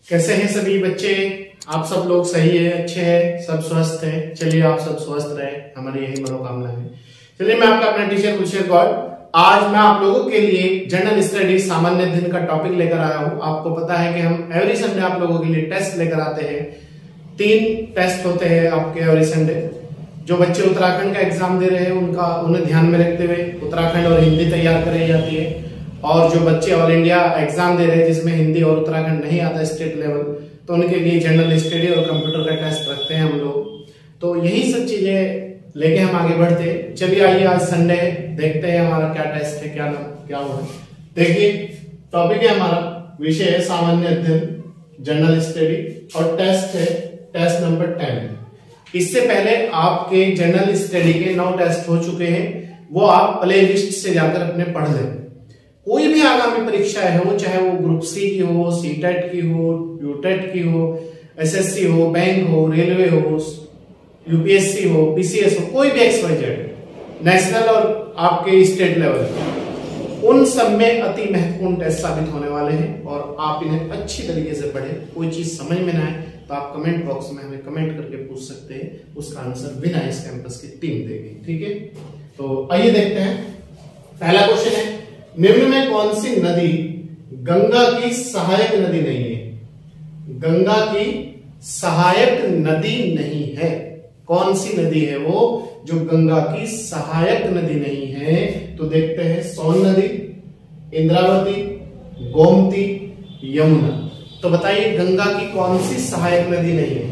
कैसे हैं सभी बच्चे? आप सब लोग सही है, अच्छे हैं, सब स्वस्थ हैं। चलिए आप सब स्वस्थ रहे, हमारी यही मनोकामना है। चलिए मैं आपका अपना टीचर कुलशेखर गौड़ आज मैं आप लोगों के लिए जनरल स्टडी सामान्य अध्ययन का टॉपिक लेकर आया हूं। आपको पता है कि हम एवरी संडे आप लोगों के लिए टेस्ट लेकर आते हैं। 3 टेस्ट होते हैं आपके एवरी संडे। जो बच्चे उत्तराखंड का एग्जाम दे रहे हैं उन्हें ध्यान में रखते हुए उत्तराखंड और हिंदी तैयार कराई जाती है। और जो बच्चे ऑल इंडिया एग्जाम दे रहे हैं जिसमें हिंदी और उत्तराखंड नहीं आता स्टेट लेवल, तो उनके लिए जनरल स्टडी और कंप्यूटर का टेस्ट रखते हैं हम लोग। तो यही सब चीजें लेके हम आगे बढ़ते हैं। चलिए आइए आज संडे है, देखते हैं हमारा क्या टेस्ट है, क्या हुआ। देखिए टॉपिक है हमारा, विषय है सामान्य अध्ययन जनरल स्टडी और टेस्ट है टेस्ट नंबर 10। इससे पहले आपके जनरल स्टडी के 9 टेस्ट हो चुके हैं, वो आप प्ले लिस्ट से जाकर अपने पढ़ लें। कोई भी आगामी परीक्षा है वो, चाहे वो ग्रुप सी की हो, सीटेट की हो, यूटेट की हो, एसएससी हो, बैंक हो, रेलवे हो, यूपीएससी हो, पीसीएस हो, कोई भी XYZ नेशनल और आपके स्टेट लेवल, उन सब में अति महत्वपूर्ण टेस्ट साबित होने वाले हैं और आप इन्हें अच्छी तरीके से पढ़ें। कोई चीज समझ में ना आए तो आप कमेंट बॉक्स में हमें कमेंट करके पूछ सकते हैं, उसका आंसर बिना इस कैंपस की टीम देगी। ठीक है, तो आइए देखते हैं। पहला क्वेश्चन है, निम्न में कौन सी नदी गंगा की सहायक नदी नहीं है? गंगा की सहायक नदी नहीं है। कौन सी नदी है वो जो गंगा की सहायक नदी नहीं है? तो देखते हैं, सोन नदी, इंद्रावती, गोमती, यमुना। तो बताइए गंगा की कौन सी सहायक नदी नहीं है?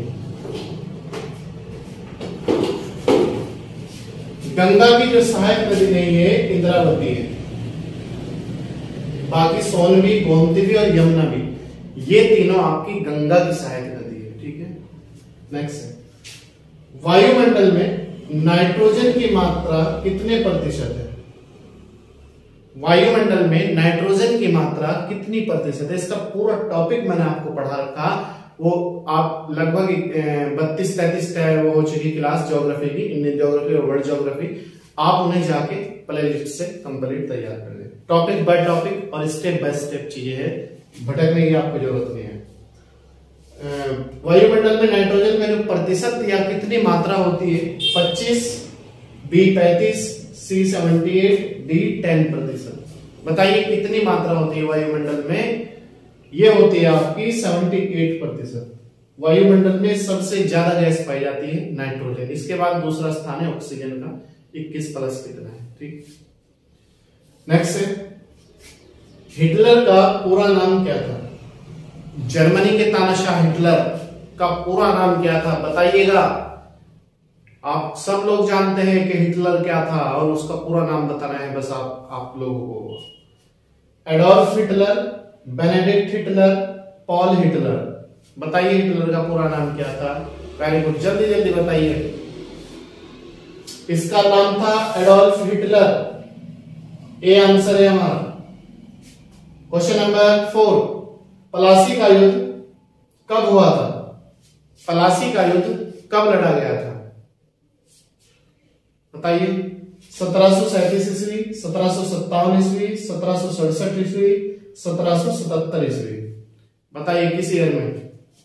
गंगा की जो सहायक नदी नहीं है इंद्रावती है, बाकी सोन भी, गोमती भी और यमुना भी, ये तीनों आपकी गंगा की सहायक नदी है। ठीक है, नेक्स्ट है, वायुमंडल में नाइट्रोजन की मात्रा कितने प्रतिशत है? वायुमंडल में नाइट्रोजन की मात्रा कितनी प्रतिशत है? इसका पूरा टॉपिक मैंने आपको पढ़ा रखा, वो आप लगभग 32-33 वो हो चुकी क्लास ज्योग्राफी की, इंडियन ज्योग्राफी और वर्ल्ड ज्योग्राफी। आप उन्हें जाके प्लेलिस्ट से कंप्लीट तैयार कर लें। टॉपिक बाय टॉपिक और स्टेप बाय स्टेप चीजें है, भटकने की आपको जरूरत नहीं है। वायुमंडल में नाइट्रोजन में जो प्रतिशत या कितनी मात्रा होती है? 25, बी 35, सी 78, डी 10%। बताइए कितनी मात्रा होती है वायुमंडल में? ये होती है आपकी 78%। वायुमंडल में सबसे ज्यादा गैस पाई जाती है नाइट्रोजन, इसके बाद दूसरा स्थान है ऑक्सीजन का 21+ कितना है। ठीक, नेक्स्ट है, हिटलर का पूरा नाम क्या था? जर्मनी के तानाशाह हिटलर का पूरा नाम क्या था? बताइएगा। आप सब लोग जानते हैं कि हिटलर क्या था और उसका पूरा नाम बताना है बस आप लोगों को। Adolf Hitler, Benedict Hitler, Paul Hitler. बताइए हिटलर का पूरा नाम क्या था? वेरी गुड, जल्दी जल्दी बताइए। इसका नाम था एडोल्फ हिटलर। ए आंसर है हमारा। क्वेश्चन नंबर 4, पलासी का युद्ध कब हुआ था? पलासी का युद्ध कब लड़ा गया था? बताइए। 1737 ईस्वी, 1757 ईस्वी, 1767 ईस्वी, 1777 ईस्वी। बताइए किस ईयर में?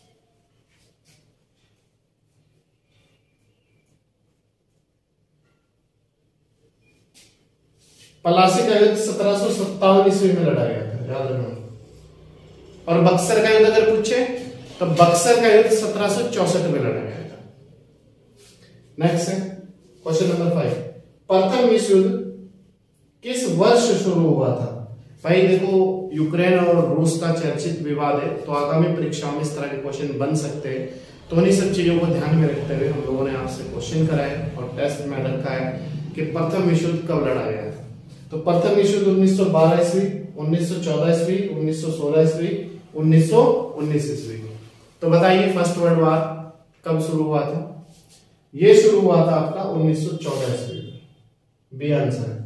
पलासी का युद्ध 1757 ईस्वी में लड़ा गया था, याद रखना। और बक्सर का युद्ध अगर पूछे तो बक्सर का युद्ध 1764 में लड़ा गया था। नेक्स्ट है क्वेश्चन नंबर 5, प्रथम विश्व युद्ध किस वर्ष शुरू हुआ था? भाई देखो, यूक्रेन और रूस का चर्चित विवाद है, तो आगामी परीक्षाओं में इस तरह के क्वेश्चन बन सकते हैं। तो उन्हीं सब चीजों को ध्यान में रखते हुए हम लोगों ने आपसे क्वेश्चन कराए और टेस्ट में रखा है कि प्रथम विश्व युद्ध कब लड़ा गया था। तो प्रथम विश्व युद्ध 1912 ईस्वी, 1914 ईस्वी, 1916 ईस्वी, 1919 ईस्वी। तो बताइए फर्स्ट वर्ल्ड वार कब शुरू हुआ था? ये शुरू हुआ था आपका 1914 ईस्वी। बी आंसर है।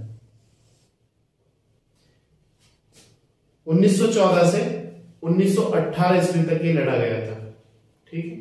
1914 से 1918 ईस्वी तक ये लड़ा गया था। ठीक है,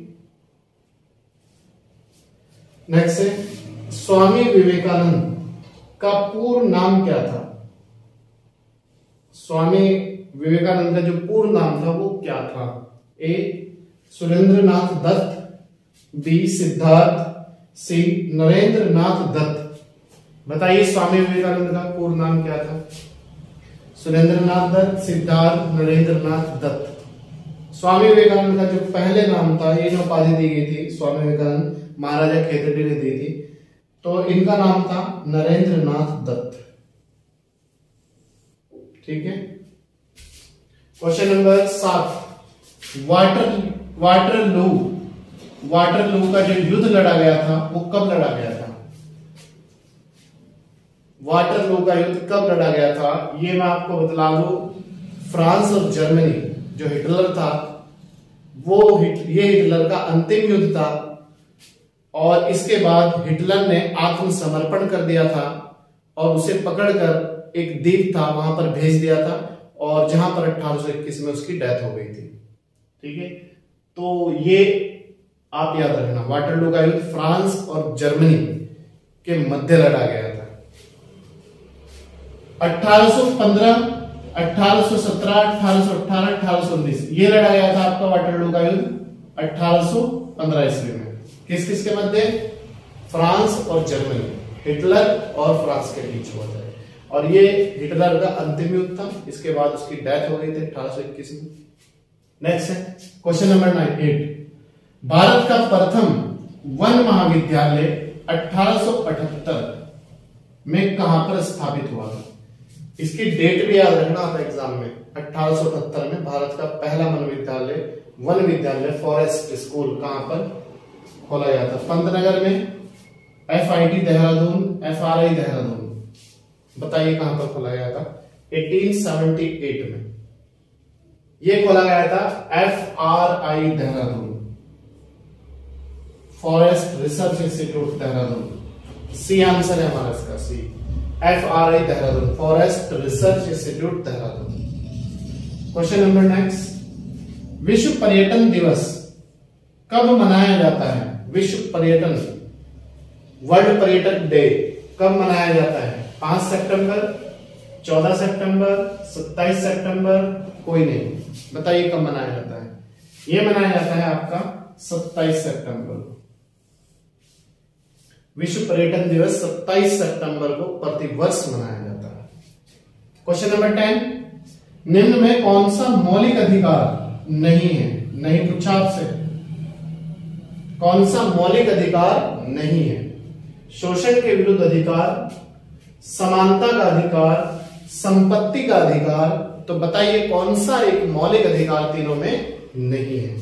नेक्स्ट है, स्वामी विवेकानंद का पूर्ण नाम क्या था? स्वामी विवेकानंद का जो पूर्ण नाम था वो क्या था? A Surendranath Dutt, B Siddharth, C Narendra Nath Dutt. बताइए स्वामी विवेकानंद का पूर्ण नाम क्या था? सुरेंद्रनाथ दत्त, सिद्धार्थ, नरेंद्र नाथ दत्त। स्वामी विवेकानंद का जो पहले नाम था, ये उपाधि दी गई थी स्वामी विवेकानंद महाराजा खेतड़ी ने दी थी, तो इनका नाम था नरेंद्र नाथ दत्त। ठीक है। क्वेश्चन नंबर 7, वाटरलू का जो युद्ध लड़ा गया था वो कब लड़ा गया था? वाटरलू का युद्ध कब लड़ा गया था? ये मैं आपको बतला दूं, फ्रांस और जर्मनी, जो हिटलर था ये हिटलर का अंतिम युद्ध था, और इसके बाद हिटलर ने आत्मसमर्पण कर दिया था और उसे पकड़कर एक द्वीप था वहां पर भेज दिया था, और जहां पर 1821 में उसकी डेथ हो गई थी। ठीक है, तो ये आप याद रखना, वाटरलू का युद्ध फ्रांस और जर्मनी के मध्य लड़ा गया था। 1815, 1817, 1818, 1819 ये लड़ा गया था आपका वाटरलू का युद्ध 1815 ईस्वी में। किस किस के मध्य? फ्रांस और जर्मनी, हिटलर और फ्रांस के बीच हुआ था, और ये हिटलर का अंतिम युद्ध था। इसके बाद उसकी डेथ हो गई थी 1821 में। नेक्स्ट है क्वेश्चन नंबर 8, भारत का प्रथम वन महाविद्यालय 1878 में कहां पर स्थापित हुआ था? इसकी डेट भी याद रखना आप एग्जाम में। 1878 में भारत का पहला वन विद्यालय फॉरेस्ट स्कूल कहां पर खोला गया था? पंतनगर में, FIT देहरादून, FRI देहरादून। बताइए कहां पर खोला गया था? 1878 में यह खोला गया था FRI Dehradun, forest research institute Dehradun. C answer है हमारा इसका, C FRI Dehradun, forest research institute Dehradun. Question number next, विश्व पर्यटन दिवस कब मनाया जाता है? विश्व पर्यटन, वर्ल्ड पर्यटन डे कब मनाया जाता है? 5 सितंबर, 14 सितंबर, 27 सितंबर, कोई नहीं। बताइए कब मनाया जाता है? यह मनाया जाता है आपका 27 सितंबर को। विश्व पर्यटन दिवस 27 सितंबर को प्रतिवर्ष मनाया जाता है। क्वेश्चन नंबर 10, निम्न में कौन सा मौलिक अधिकार नहीं है? नहीं पूछा आपसे, कौन सा मौलिक अधिकार नहीं है? शोषण के विरुद्ध अधिकार, समानता का अधिकार, संपत्ति का अधिकार। तो बताइए कौन सा एक मौलिक अधिकार तीनों में नहीं है?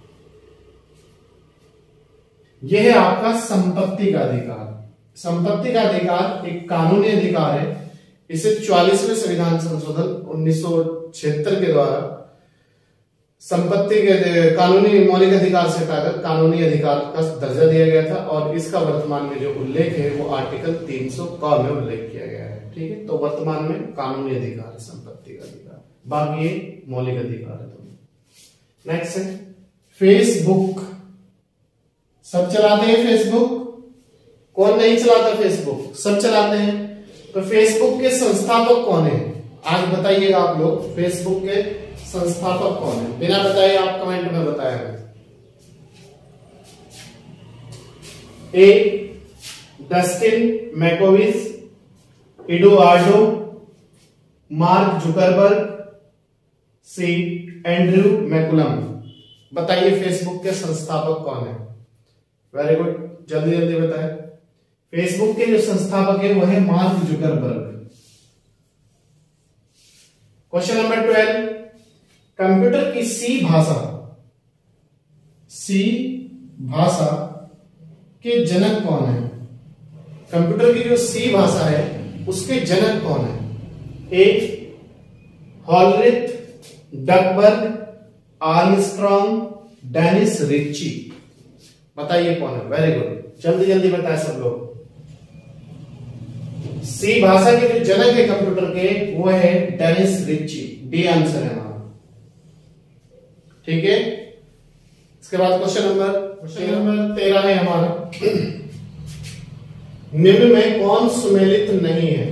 यह है आपका संपत्ति का अधिकार। संपत्ति का अधिकार एक कानूनी अधिकार है। इसे 44वें संविधान संशोधन 1976 के द्वारा संपत्ति के कानूनी मौलिक अधिकार से हटाकर कानूनी अधिकार का दर्जा दिया गया था, और इसका वर्तमान में जो उल्लेख है वो आर्टिकल 300 क में उल्लेख किया गया है। ठीक है, तो वर्तमान में कानूनी अधिकार है संपत्ति का अधिकार, बाकी ये मौलिक अधिकार है। तो नेक्स्ट है फेसबुक। सब चलाते हैं फेसबुक? कौन नहीं चलाता फेसबुक? सब चलाते हैं। तो फेसबुक के संस्थापक कौन है? आज बताइएगा आप लोग, फेसबुक के संस्थापक कौन है? बिना बताए आप कमेंट में बताएगा। A Dustin Moskovitz, Eduardo Mark Zuckerberg, C Andrew McCollum. बताइए फेसबुक के संस्थापक कौन है? वेरी गुड, जल्दी जल्दी बताएं। फेसबुक के जो संस्थापक है वो है Mark Zuckerberg. Question number 12, computer की सी भाषा के जनक कौन है? कंप्यूटर की जो सी भाषा है उसके जनक कौन है? A Hollerith, Duckberg, Armstrong, Dennis Ritchie. बताइए कौन है? वेरी गुड, जल्दी जल्दी बताएं सब लोग। सी भाषा के जो जनक है कंप्यूटर के वो है डेनिस रिच्ची। डी आंसर है हमारा। ठीक है, इसके बाद क्वेश्चन नंबर 13 है हमारा, निम्न में कौन सुमेलित नहीं है?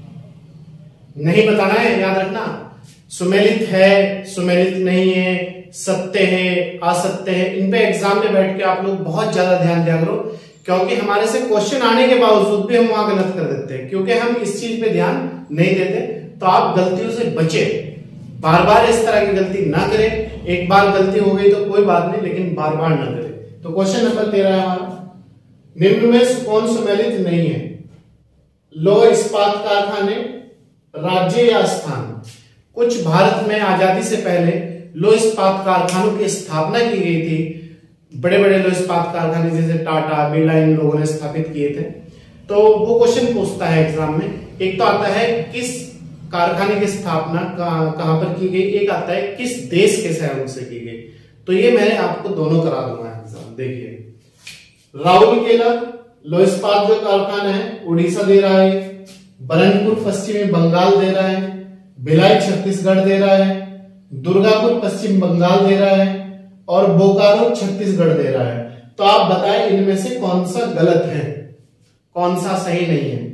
नहीं बताना है, याद रखना। सुमेलित है, सुमेलित नहीं है, सत्य है, असत्य है, इन पे एग्जाम में बैठ के आप लोग बहुत ज्यादा ध्यान दिया करो, क्योंकि हमारे से क्वेश्चन आने के बावजूद भी हम वहां गलत कर देते हैं, क्योंकि हम इस चीज पे ध्यान नहीं देते। तो आप गलतियों से बचे, बार बार इस तरह की गलती ना करें। एक बार गलती हो गई तो कोई बात नहीं, लेकिन बार बार ना करें। तो क्वेश्चन नंबर 13 है हमारा, निम्न में कौन सम्मिलित नहीं है? लौह इस्पात कारखाने, राज्य या स्थान। कुछ भारत में आजादी से पहले लौह इस्पात कारखानों की स्थापना की गई थी। बड़े बड़े लौह इस्पात कारखाने जैसे टाटा, बिरला, इन लोगों ने स्थापित किए थे। तो वो क्वेश्चन पूछता है एग्जाम में। एक तो आता है किस कारखाने की स्थापना कहां पर की गई, एक आता है किस देश के सहयोग से की गई। तो ये मैं आपको दोनों करा दूंगा एग्जाम। देखिए, राउरकेला लौह इस्पात जो कारखाना है उड़ीसा दे रहा है, बरनपुर पश्चिमी बंगाल दे रहा है, भिलाई छत्तीसगढ़ दे रहा है, दुर्गापुर पश्चिम बंगाल दे रहा है और बोकारो छत्तीसगढ़ दे रहा है। तो आप बताएं इनमें से कौन सा गलत है, कौन सा सही नहीं है।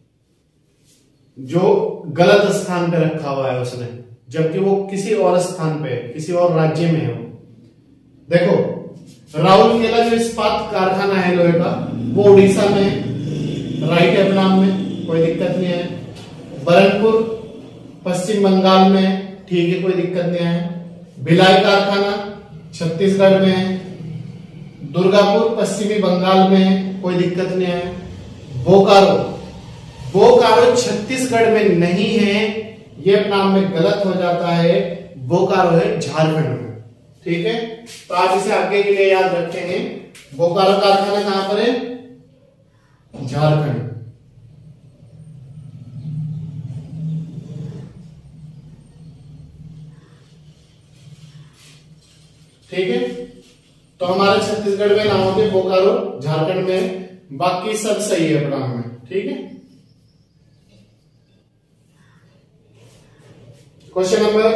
जो गलत स्थान पे रखा हुआ है उसने, जबकि वो किसी और स्थान पे, किसी और राज्य में है। देखो, राउरकेला जो इस्पात कारखाना है लोहे का, वो उड़ीसा में है, राइट है नाम में, कोई दिक्कत नहीं है। बरनपुर पश्चिम बंगाल में, ठीक है, कोई दिक्कत नहीं है। भिलाई कारखाना छत्तीसगढ़ में है, दुर्गापुर पश्चिमी बंगाल में है, कोई दिक्कत नहीं है। बोकारो छत्तीसगढ़ में नहीं है, ये नाम में गलत हो जाता है। बोकारो है झारखंड में, ठीक है। तो आप इसे आगे के लिए याद रखेंगे। बोकारो कारखाना कहां पर है? झारखंड। ठीक है, तो हमारे छत्तीसगढ़ में ना होते, बोकारो झारखंड में, बाकी सब सही है नाम में, ठीक है। क्वेश्चन नंबर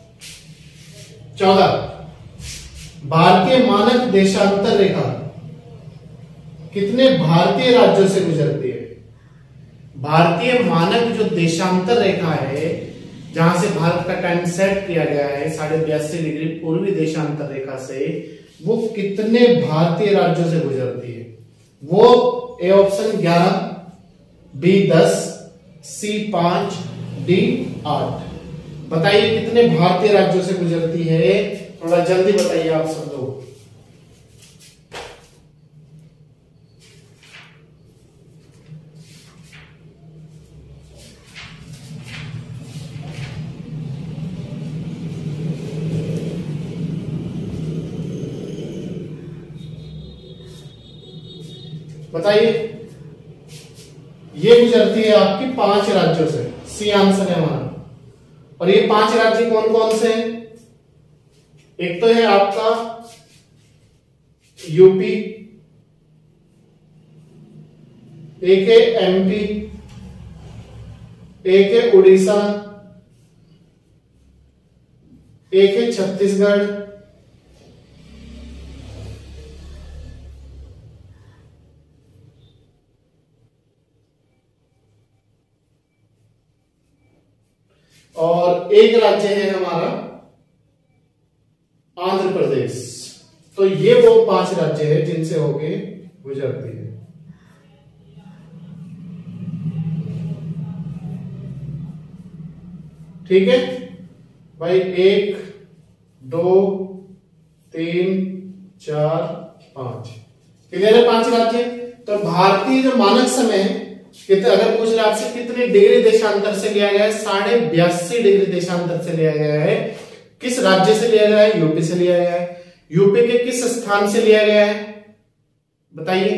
14, भारतीय मानक देशांतर रेखा कितने भारतीय राज्यों से गुजरती है? भारतीय मानक जो देशांतर रेखा है, जहां से भारत का टाइम सेट किया गया है 82.5 डिग्री पूर्वी देशांतर रेखा से, वो कितने भारतीय राज्यों से गुजरती है? वो A option 11, B 10, C 5, D 8। बताइए कितने भारतीय राज्यों से गुजरती है? थोड़ा जल्दी बताइए आप सब लोग। बताइए, ये गुजरती है आपकी 5 राज्यों से, सी आंसर है हमारा। और ये 5 राज्य कौन कौन से हैं? एक तो है आपका यूपी, एक है एमपी, एक है उड़ीसा, एक है छत्तीसगढ़, और एक राज्य है हमारा आंध्र प्रदेश। तो ये वो 5 राज्य है जिनसे होके गुजरती है। ठीक है भाई, 1 2 3 4 5 क्लियर है? 5 राज्य। तो भारतीय जो मानक समय है, अगर पूछ रहे आपसे कितने डिग्री देशांतर से लिया गया है, 82.5 डिग्री देशांतर से लिया गया है। किस राज्य से लिया गया है? यूपी से लिया गया है। यूपी के किस स्थान से लिया गया है बताइए?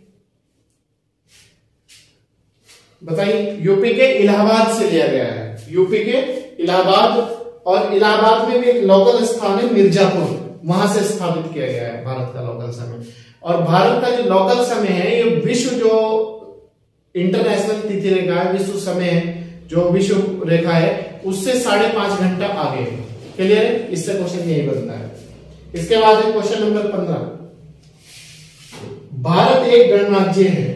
बताइए, यूपी के इलाहाबाद से लिया गया है। यूपी के इलाहाबाद, और इलाहाबाद में भी एक लोकल स्थान है मिर्जापुर, वहां से स्थापित किया गया है भारत का लोकल समय। और भारत का जो लोकल समय है, ये विश्व जो इंटरनेशनल तिथि रेखा है, विश्व समय है, जो विश्व रेखा है, उससे 5.5 घंटा आगे है। क्लियर है? इससे क्वेश्चन यही बनता है। इसके बाद है क्वेश्चन नंबर 15, भारत एक गणराज्य है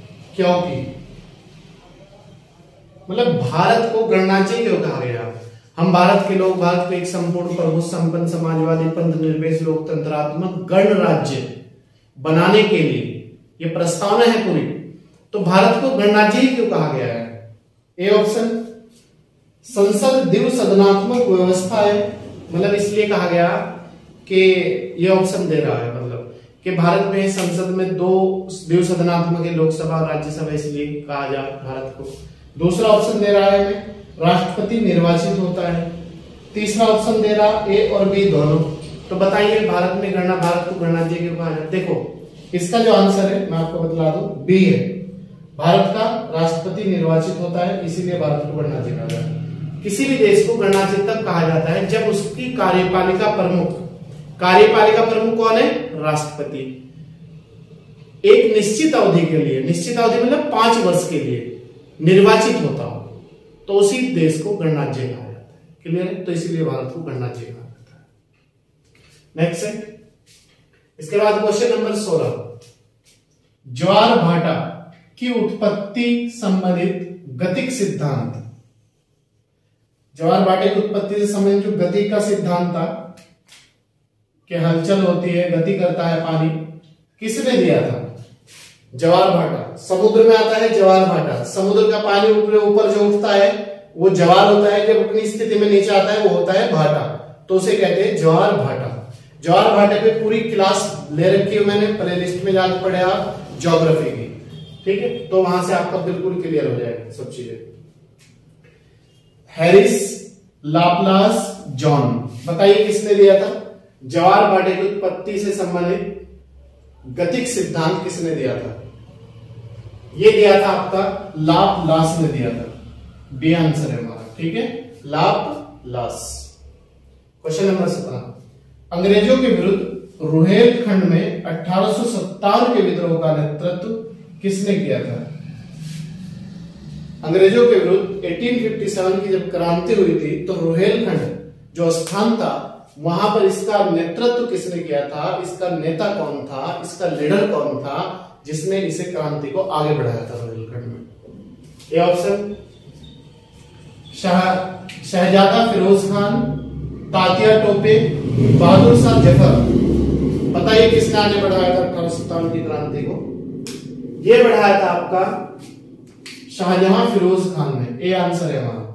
क्योंकि, मतलब भारत को गणराज्य क्यों कहा गया? हम भारत के लोग भारत को एक संपूर्ण प्रभु संपन्न समाजवादी पंथ निरपेक्ष लोकतंत्रात्मक गणराज्य बनाने के लिए ये प्रस्तावना है पूरी। तो भारत को गणराज्य ही क्यों कहा गया है? ए ऑप्शन, संसद द्विसदनात्मक व्यवस्था है, मतलब इसलिए कहा गया कि ये ऑप्शन दे रहा है मतलब कि भारत में संसद में 2 द्विसदनात्मक है, लोकसभा और राज्यसभा, इसलिए कहा जा भारत को। दूसरा ऑप्शन दे रहा है राष्ट्रपति निर्वाचित होता है। तीसरा ऑप्शन दे रहा ए और बी दोनों। तो बताइए भारत को गणराज्य क्यों कहा जाता? देखो इसका जो आंसर है मैं आपको बतला दूं, बी है। भारत का राष्ट्रपति निर्वाचित होता है, इसीलिए भारत को गणराज्य कहा जाता है। किसी भी देश को गणराज्य तब कहा जाता है जब उसकी कार्यपालिका प्रमुख कौन है? राष्ट्रपति। एक निश्चित अवधि के लिए, निश्चित अवधि मतलब 5 वर्ष के लिए निर्वाचित होता हो, तो उसी देश को गणराज्य कहा जाता है। क्लियर है? तो इसीलिए भारत को गणराज्य कहा जाता है। नेक्स्ट है, इसके बाद क्वेश्चन नंबर 16, ज्वार भाटा की उत्पत्ति संबंधित गतिक सिद्धांत। ज्वार भाटे की उत्पत्ति से संबंधित जो गति का सिद्धांत था कि हलचल होती है, गति करता है पानी, किसने दिया था? ज्वार भाटा। समुद्र में आता है ज्वार भाटा, समुद्र का पानी ऊपर जो उठता है वो ज्वार होता है, जब अपनी स्थिति में नीचे आता है वो होता है भाटा, तो उसे कहते हैं ज्वार भाटा। ज्वार भाटे पे पूरी क्लास ले रखी है मैंने, प्लेलिस्ट में जाकर पढ़े आप ज्योग्राफी की, ठीक है? तो वहां से आपका बिल्कुल क्लियर हो जाएगा सब चीजें। हैरिस, लाप्लास, जॉन, बताइए किसने दिया था? ज्वार भाटे की उत्पत्ति से संबंधित गतिक सिद्धांत किसने दिया था? ये दिया था आपका लाप्लास ने दिया था। बी आंसर है हमारा, ठीक है? लाप्लास। क्वेश्चन नंबर 17, अंग्रेजों के विरुद्ध रुहेलखंड में 1857 के विद्रोह का नेतृत्व किसने किया था? अंग्रेजों के विरुद्ध 1857 की जब क्रांति हुई थी तो रुहेलखंड जो स्थान था वहां पर इसका नेतृत्व किसने किया था? इसका नेता कौन था? इसका लीडर कौन था जिसने इसे क्रांति को आगे बढ़ाया था रुहेलखंड में? ये ऑप्शन, शहजादा फिरोज खान, तात्या टोपे, बहादुर शाह जफर। बताइए किसने आगे बढ़ाया था 1857 की क्रांति को? ये बढ़ाया था आपका शाहजहां फिरोज खान ने। ए आंसर है हमारा।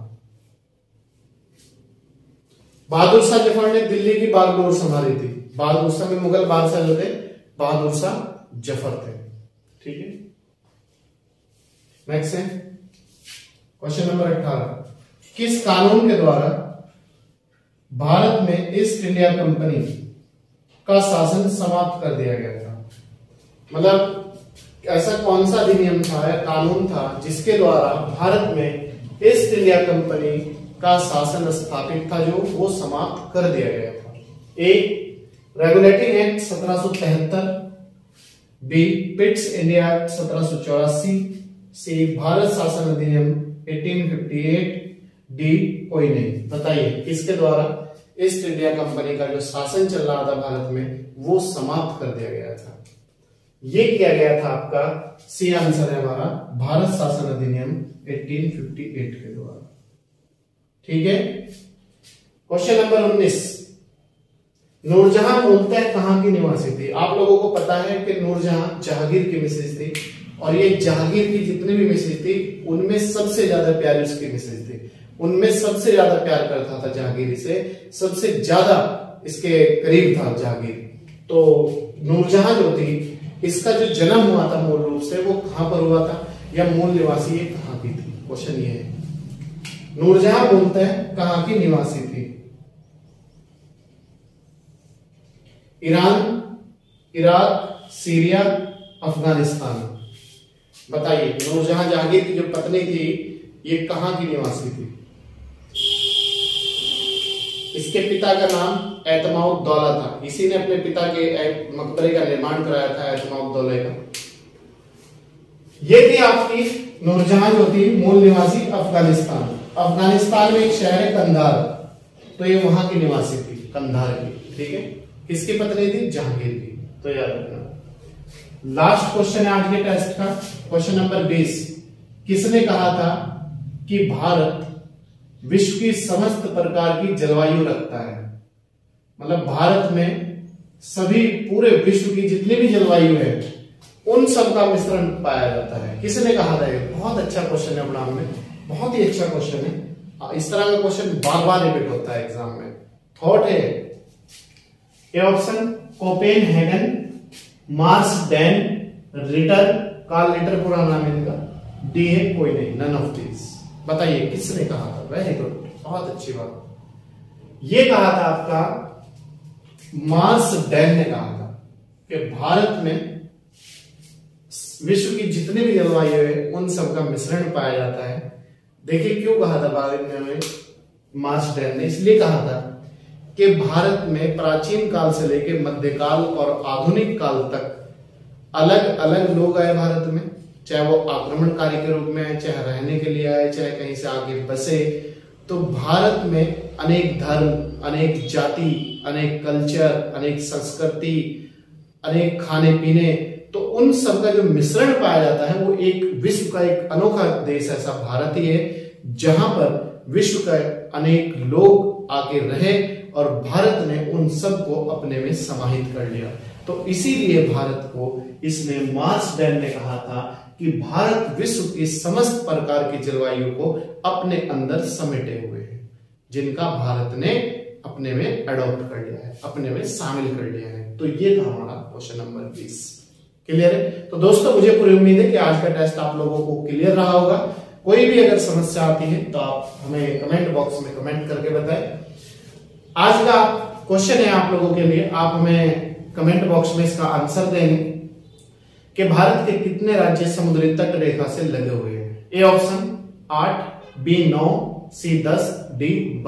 बहादुर शाह जफर ने दिल्ली की बागडोर संभाली थी। बहादुर शाह में मुगल बादशाह जो थे बहादुर शाह जफर थे, ठीक है? नेक्स्ट है क्वेश्चन नंबर 18, किस कानून के द्वारा भारत में ईस्ट इंडिया कंपनी का शासन समाप्त कर दिया गया था? मतलब ऐसा कौन सा अधिनियम था या कानून था जिसके द्वारा भारत में ईस्ट इंडिया कंपनी का शासन स्थापित था, जो वो समाप्त कर दिया गया था? A, regulating act 1773, B, Pitt's India act 1784, C, Bharat शासन अधिनियम 1858, डी, कोई नहीं। बताइए किसके द्वारा ईस्ट इंडिया कंपनी का जो शासन चल रहा था भारत में वो समाप्त कर दिया गया था? ये किया गया था आपका, सी आंसर है हमारा, भारत शासन अधिनियम 1858 के द्वारा, ठीक है? क्वेश्चन नंबर 19, नूरजहां मूलतः कहां की निवासी थी? आप लोगों को पता है कि नूरजहां जहांगीर की मिसेज थी, और ये जहांगीर की जितनी भी मिसेज थी उनमें सबसे ज्यादा प्यारी उसकी मिसेज थी, उनमें सबसे ज्यादा प्यार करता था जहांगीर से, सबसे ज्यादा इसके करीब था जहांगीर। तो नूरजहां जो थी, इसका जो जन्म हुआ था मूल रूप से वो कहां पर हुआ था, या मूल निवासी ये कहां की थी? क्वेश्चन ये है, नूरजहां मूलतः कहां की निवासी थी? Iran, Iraq, Syria, Afghanistan. बताइए नूरजहां जहांगीर की जो पत्नी थी ये कहां की निवासी थी? इसके पिता का नाम एतमाउद्दौला था, इसी ने अपने पिता के मकबरे का निर्माण कराया था, एतमाउद्दौला का। ये थी आपकी नूरजहां जो थी मूल निवासी अफगानिस्तान। अफगानिस्तान में एक शहर है कंधार, तो ये वहां की निवासी थी, कंधार की, ठीक है? किसकी पत्नी थी? जहांगीर की, तो याद रखना। लास्ट क्वेश्चन है आज के टेस्ट का, क्वेश्चन नंबर 20, किसने कहा था कि भारत विश्व की समस्त प्रकार की जलवायु रखता है। मतलब भारत में सभी पूरे विश्व की जितनी भी जलवायु है उन सब का मिश्रण पाया जाता है। किसने कहा था? ये बहुत अच्छा क्वेश्चन है एग्जाम में, बहुत ही अच्छा क्वेश्चन है। इस तरह का क्वेश्चन बार बार रिपीट होता है एग्जाम में। थॉट है A option Copenhagen, Marsden, Ritter, Carl Ritter पूरा नाम है इनका, डी है कोई नहीं, नन ऑफ दिस। बताइए किसने कहा था? वेरी गुड, बहुत अच्छी बात। ये कहा था आपका मार्सडेन ने कहा था कि भारत में विश्व की जितनी भी जलवायु है उन सब का मिश्रण पाया जाता है। देखिए क्यों कहा था भारत में मार्सडेन ने? इसलिए कहा था कि भारत में प्राचीन काल से लेकर मध्यकाल और आधुनिक काल तक अलग अलग लोग आए भारत में, चाहे वो आक्रमणकारी के रूप में आए, चाहे रहने के लिए आए, चाहे कहीं से आगे बसे। तो भारत में अनेक धर्म, अनेक जाति, अनेक कल्चर, अनेक संस्कृति, अनेक खाने पीने, तो उन सब का जो मिश्रण पाया जाता है वो एक विश्व का एक अनोखा देश ऐसा भारत ही है जहां पर विश्व का अनेक लोग आके रहे और भारत ने उन सब को अपने में समाहित कर लिया। तो इसीलिए भारत को इसने मार्सडेन ने कहा था कि भारत विश्व की समस्त प्रकार की जलवायु को अपने अंदर समेटे हुए है, जिनका भारत ने अपने में अडॉप्ट कर लिया है, अपने में शामिल कर लिया है। तो ये था हमारा क्वेश्चन नंबर 20। क्लियर है? तो दोस्तों मुझे पूरी उम्मीद है कि आज का टेस्ट आप लोगों को क्लियर रहा होगा। कोई भी अगर समस्या आती है तो आप हमें कमेंट बॉक्स में कमेंट करके बताएं। आज का क्वेश्चन है आप लोगों के लिए, आप हमें कमेंट बॉक्स में इसका आंसर देंगे कि भारत के कितने राज्य समुद्री तट रेखा से लगे हुए हैं। A option 8, B 9, C 10, D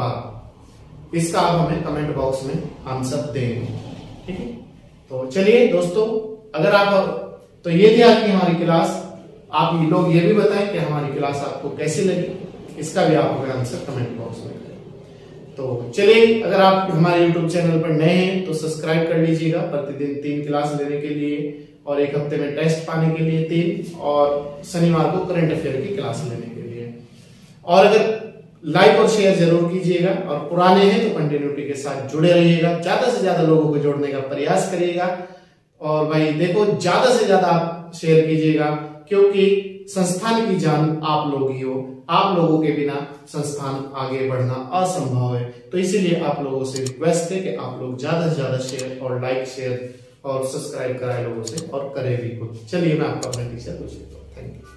12। इसका आप हमें कमेंट बॉक्स में आंसर देंगे। ठीक है, तो चलिए दोस्तों, अगर आप तो ये थी आपकी हमारी क्लास। आप लोग ये भी बताएं कि हमारी क्लास आपको कैसी लगी, इसका भी आप हमें आंसर कमेंट बॉक्स में करें। तो चलिए, अगर आप हमारे YouTube चैनल पर नए हैं तो सब्सक्राइब कर लीजिएगा प्रतिदिन 3 क्लास लेने के लिए, और एक हफ्ते में टेस्ट पाने के लिए 3, और शनिवार को करंट अफेयर की क्लास लेने के लिए। और अगर लाइक और शेयर जरूर कीजिएगा, और पुराने हैं तो कंटिन्यूटी के साथ जुड़े रहिएगा, ज्यादा से ज्यादा लोगों को जोड़ने का प्रयास करिएगा। और भाई देखो, ज्यादा से ज्यादा आप शेयर कीजिएगा, क्योंकि संस्थान की जान आप लोग ही हो। आप लोगों के बिना संस्थान आगे बढ़ना असंभव है। तो इसीलिए आप लोगों से रिक्वेस्ट है कि आप लोग ज्यादा से ज्यादा शेयर और लाइक, शेयर और सब्सक्राइब कराए लोगों से, और करें भी खुद। चलिए मैं आपका अपना टीचर कुछ थैंक यू।